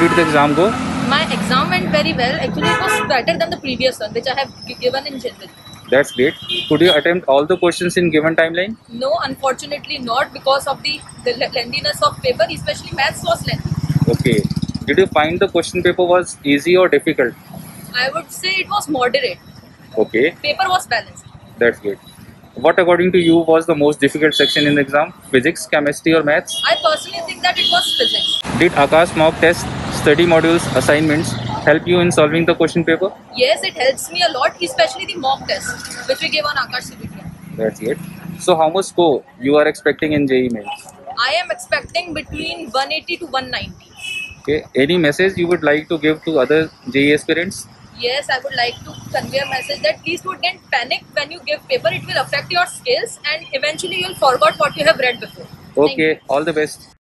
did the exam go? My exam went very well. Actually, it was better than the previous one, which I have given in general. That's great. Could you attempt all the questions in given timeline? No, unfortunately not, because of the lengthiness of paper, especially maths was lengthy. Okay. Did you find the question paper was easy or difficult? I would say it was moderate. Okay, Paper was balanced. that's great. What according to you was the most difficult section in the exam? Physics, chemistry or maths? I personally think that it was physics. Did Akash mock test, study modules, assignments help you in solving the question paper? Yes, it helps me a lot, especially the mock test, which we gave on Akash CBT. That's great. So how much score you are expecting in JEE Mains? I am expecting between 180 to 190. Okay. Any message you would like to give to other JEE aspirants? Yes, I would like to convey a message that please don't panic when you give paper. It will affect your skills and eventually you'll forget what you have read before. Thank you. Okay. All the best.